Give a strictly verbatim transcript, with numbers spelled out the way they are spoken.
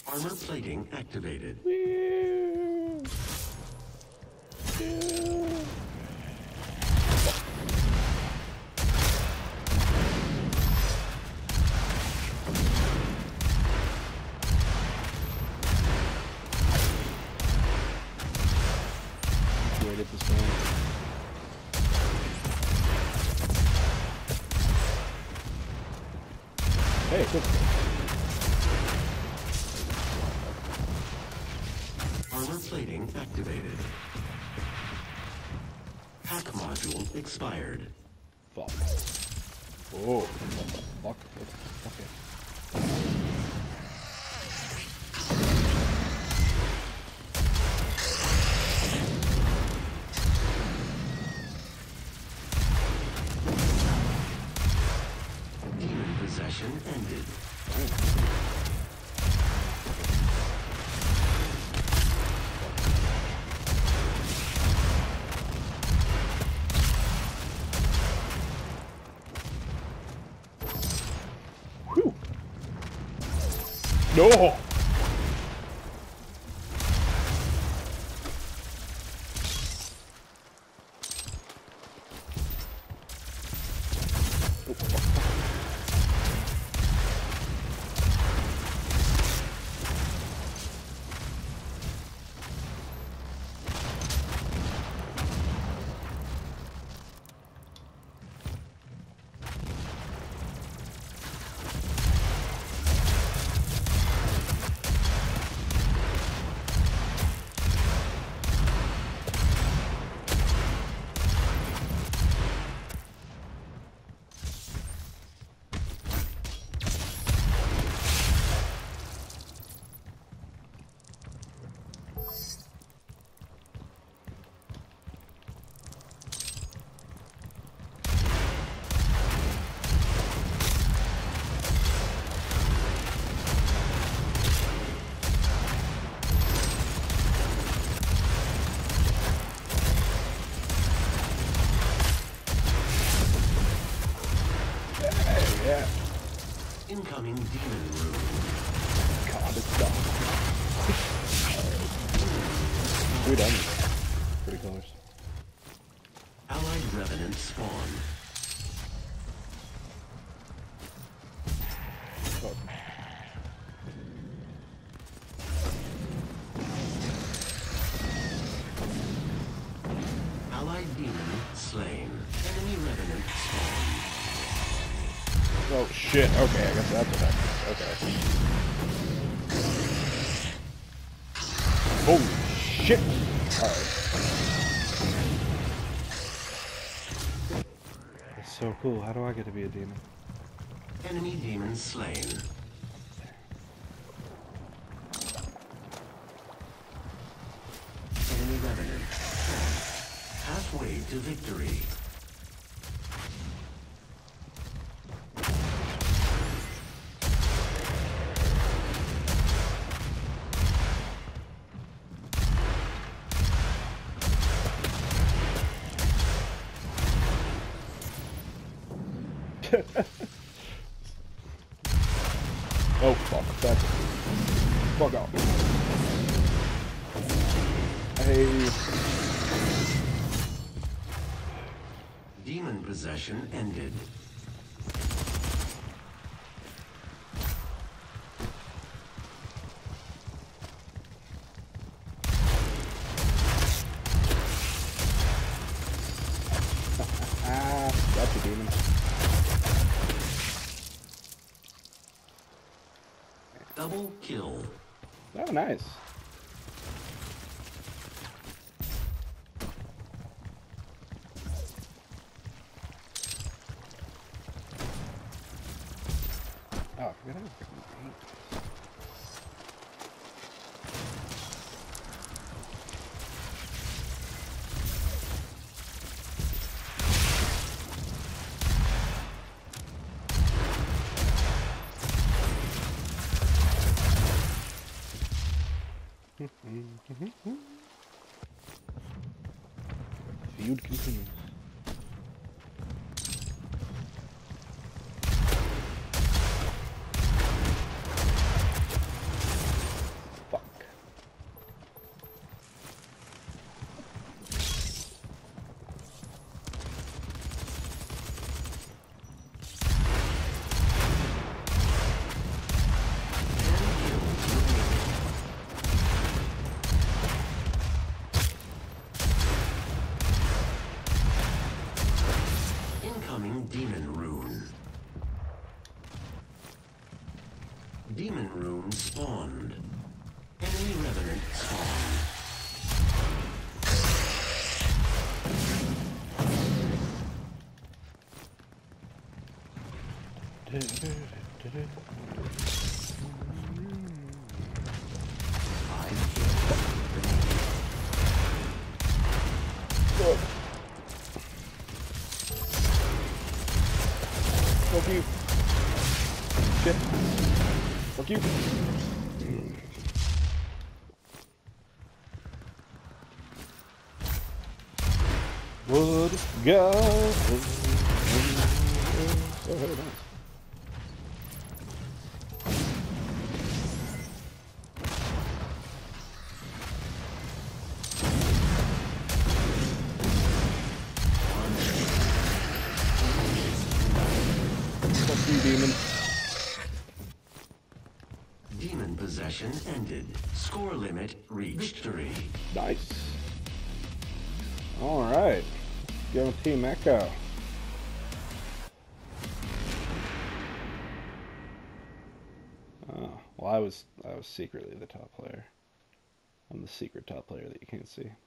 Armor plating activated. Wait at this one. Hey, good. Armor plating activated. Hack module expired. Fuck. Oh, fuck. Okay. Demon possession ended. Whew. No! Yeah. Incoming demon room. God, it's done. We're done. Pretty close. Allied revenant spawn. Fuck. Allied demon slain. Enemy revenant spawn. Oh shit, okay, I guess that's what happened. Okay. Holy shit! Alright. That's so cool. How do I get to be a demon? Enemy demon slain. Enemy revenant spawn. Halfway to victory. Oh fuck, that's it. Fuck off. Hey. Demon possession ended. Ah, that's a demon. Double kill. Oh, nice. Oh, I forgot I was freaking eight. Feud continues. demon rune spawned. Enemy revenant spawned. Fuck you. Shit. Fuck you. Would go. Oh, hey, nice. Fuck you, demon. Demon possession ended. Score limit reached. Victory. Nice. Alright. Go Team Echo. Oh, well I was I was secretly the top player. I'm the secret top player that you can't see.